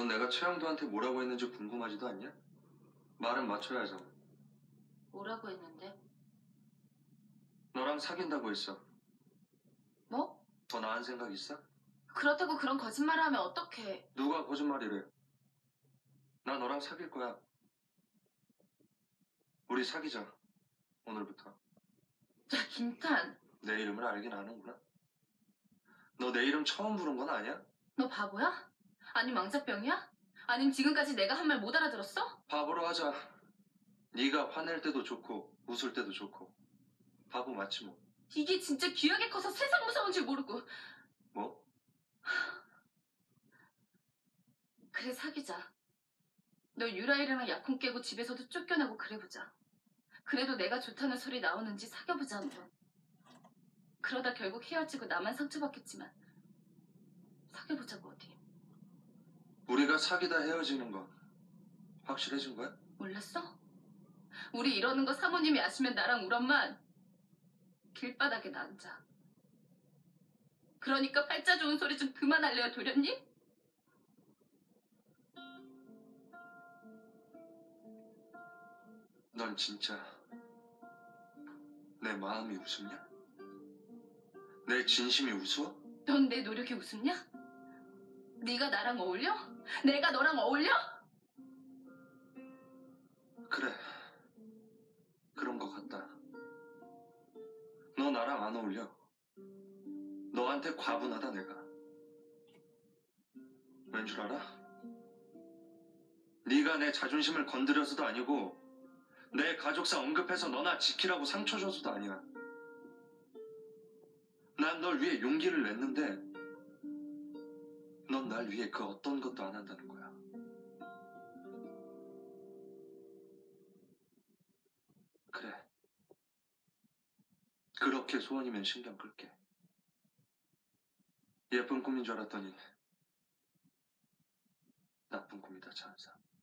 넌 내가 최영도한테 뭐라고 했는지 궁금하지도 않냐? 말은 맞춰야 하잖아. 뭐라고 했는데? 너랑 사귄다고 했어. 뭐? 더 나은 생각 있어? 그렇다고 그런 거짓말을 하면 어떡해. 누가 거짓말이래? 나 너랑 사귈 거야. 우리 사귀자. 오늘부터. 야, 김탄. 내 이름을 알긴 아는구나. 너 내 이름 처음 부른 건 아니야? 너 바보야? 아니 망자병이야? 아님 지금까지 내가 한 말 못 알아들었어? 바보로 하자. 네가 화낼 때도 좋고 웃을 때도 좋고. 바보 맞지 뭐. 이게 진짜 귀하게 커서 세상 무서운 줄 모르고. 뭐? 그래 사귀자. 너 유라이랑 약혼 깨고 집에서도 쫓겨나고 그래보자. 그래도 내가 좋다는 소리 나오는지 사귀어보자 한번. 그러다 결국 헤어지고 나만 상처받겠지만 사귀어보자고 어디. 우리가 사귀다 헤어지는 건 확실해진 거야? 몰랐어? 우리 이러는 거 사모님이 아시면 나랑 우리 엄만 길바닥에 앉아. 그러니까 팔자 좋은 소리 좀 그만할래요, 도련님? 넌 진짜 내 마음이 우습냐? 내 진심이 우스워? 넌 내 노력이 웃음냐? 네가 나랑 어울려? 내가 너랑 어울려? 그래, 그런 것 같다. 너 나랑 안 어울려. 너한테 과분하다 내가. 왠 줄 알아? 네가 내 자존심을 건드려서도 아니고 내 가족사 언급해서 너나 지키라고 상처 줘서도 아니야. 난 널 위해 용기를 냈는데 넌 날 위해 그 어떤 것도 안 한다는 거야. 그래. 그렇게 소원이면 신경 끌게. 예쁜 꿈인 줄 알았더니 나쁜 꿈이다, 차은사.